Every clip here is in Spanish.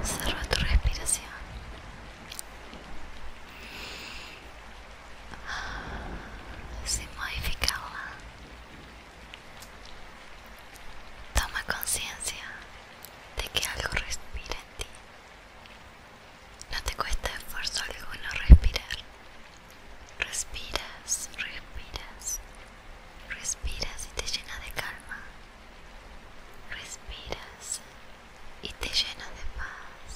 Observa tu respiración. Sin modificarla. Toma conciencia de que algo respira en ti. No te cuesta esfuerzo alguno respirar. Respiras, respiras, respiras y te llena de calma. Respiras y te llena de paz.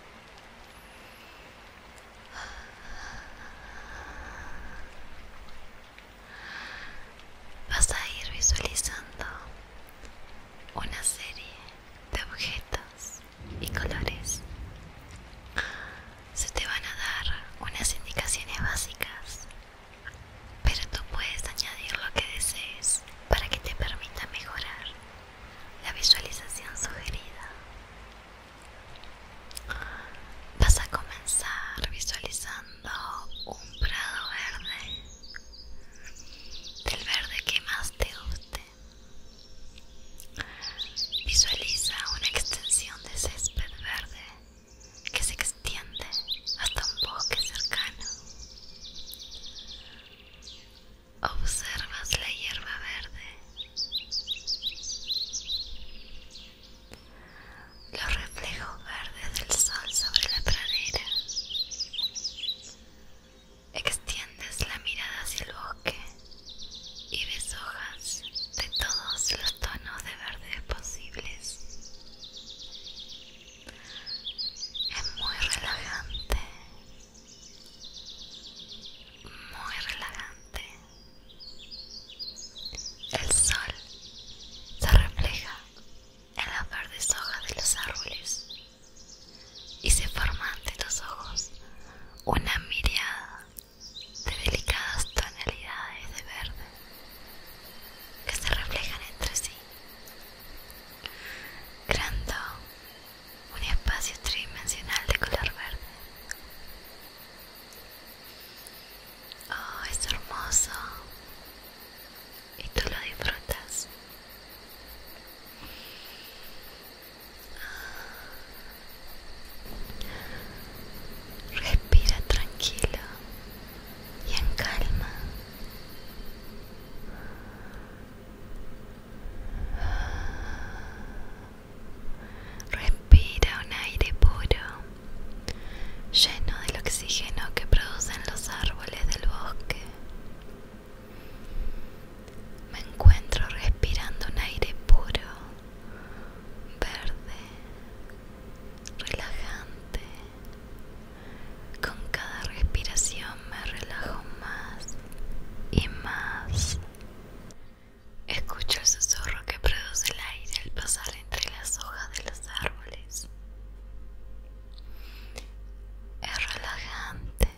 Vas a ir visualizando una serie de objetos y colores. Se te van a dar unas indicaciones básicas, pero tú puedes añadir lo que desees para que te permita mejorar la visualización sugerida. Vas a comenzar visualizando un prado verde, del verde que más te guste. Visualiza una extensión de césped verde que se extiende hasta un bosque cercano. Observas la hierba verde, los reflejos verdes del sol sobre la pradera. Extiendes la mirada hacia el bosque y ves hojas de todos los tonos de verde posibles. Es muy relajante, muy relajante. El sol se refleja en las verdes hojas de los árboles y se forma ante tus ojos una miríada de delicadas tonalidades de verde que se reflejan entre sí, creando un espacio tridimensional de color verde. Oh, es hermoso y tú lo disfrutas. Respira tranquilo y en calma. Respira un aire puro, lleno del oxígeno que producen los árboles del bosque. Me encuentro respirando un aire puro, verde, relajante. Con cada respiración me relajo más y más. Escucho el susurro que produce el aire al pasar entre las hojas de los árboles. Es relajante,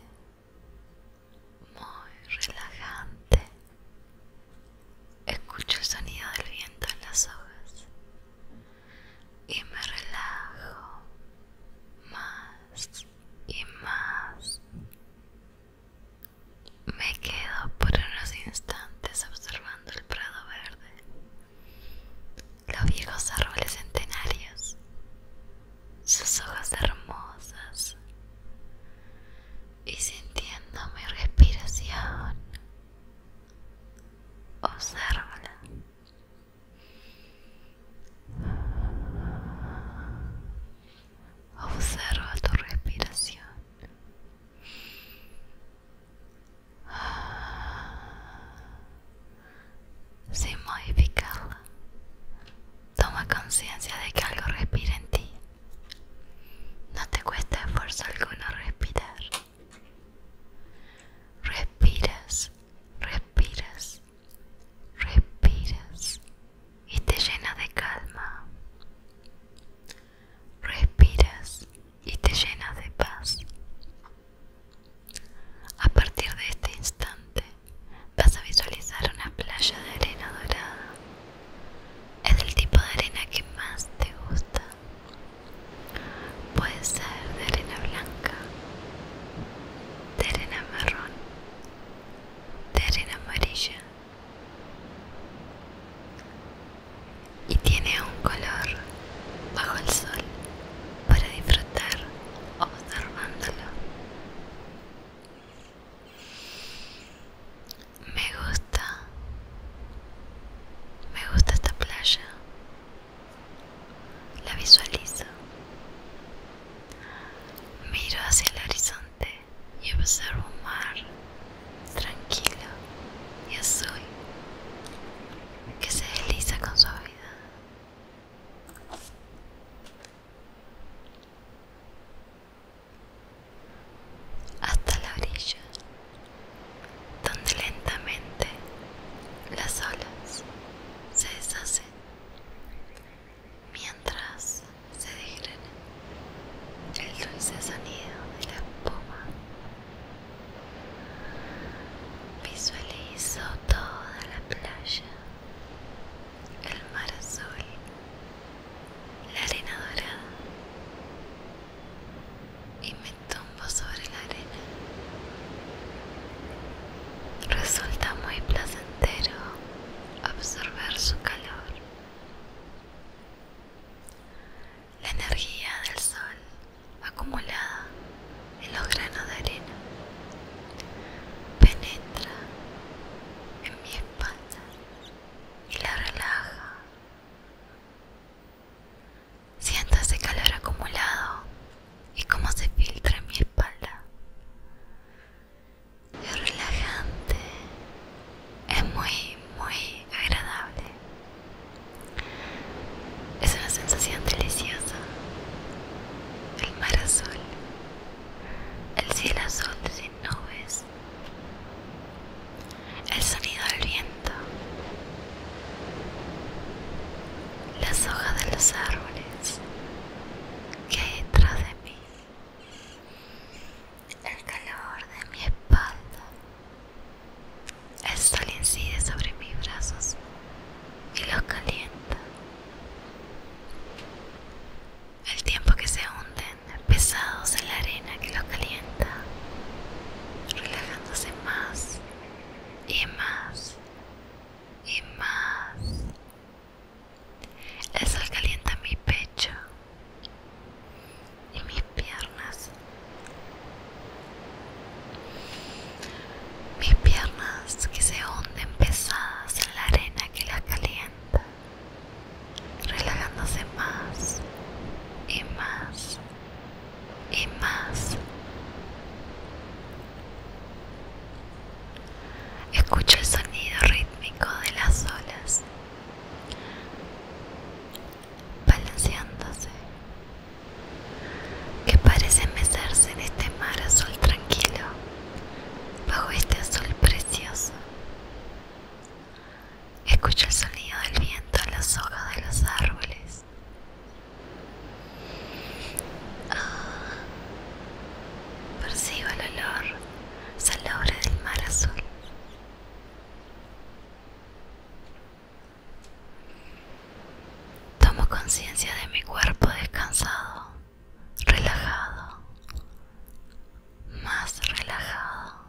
muy relajante. Escucho el sonido del viento en las hojas y me relajo más y más. Me quedo por unos instantes observando el prado verde, los viejos árboles centenarios, sus hojas hermosas, y sintiendo mi respiración. Obsérvala. Observa tu respiración. Sin modificarla, toma conciencia de que algo respira en ti. No te cuesta esfuerzo alguno respirar. Respiras, respiras, respiras y te llena de calma. Respiras y te llenas de paz. A partir de este instante vas a visualizar una playa de arena dorada. Es del tipo de arena que más te gusta. visualizo. Miro hacia el horizonte y observo un mar tranquilo y azul que se desliza con suavidad. Hasta la orilla, donde lentamente las olas se deshacen mientras se desgrana el dulce sonido de la espuma. Visualizo toda la playa, el mar azul, la arena dorada y me tumbo sobre la arena. Resulta muy placentero absorber su calor. La energía del sol acumulada en los granos de arena penetra en mi espalda y la relaja. Siento ese calor acumulado y cómo se filtra en mi espalda. Es relajante, es muy agradable. Es una sensación deliciosa. El mar azul, el cielo azul sin nubes, el sonido del viento, las hojas de los árboles que hay detrás de mí, el calor de mi espalda. El sol incide sobre mis brazos y los calienta. El tiempo que se hunden pesados en la arena que los calienta, relajándose más y más y más. El sol calienta mi pecho y mis piernas. Mis piernas que se hunden pesadas en la arena que las calienta, relajándose más y más y más. Escucho el sonido rítmico de las olas balanceándose, que parecen mecerse en este mar azul tranquilo, bajo este azul precioso. Escucho el sonido del viento en las hojas de los árboles. Percibo el olor salobre del mar azul. Tomo conciencia de mi cuerpo descansado, relajado, más relajado.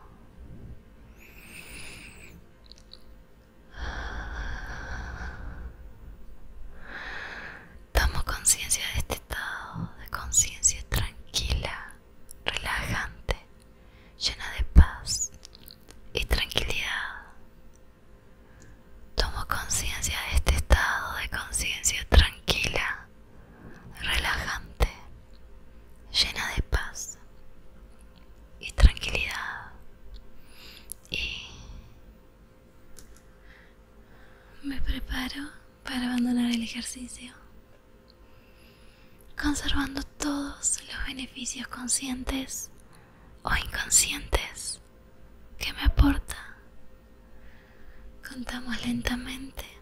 Tomo conciencia de este estado de conciencia tranquila, relajante, llena de paz y tranquilidad. Tomo conciencia de este estado de conciencia tranquila, relajante, llena de paz y tranquilidad. Y me preparo para abandonar el ejercicio, conservando todos los beneficios conscientes o inconscientes que me aporta. Contamos lentamente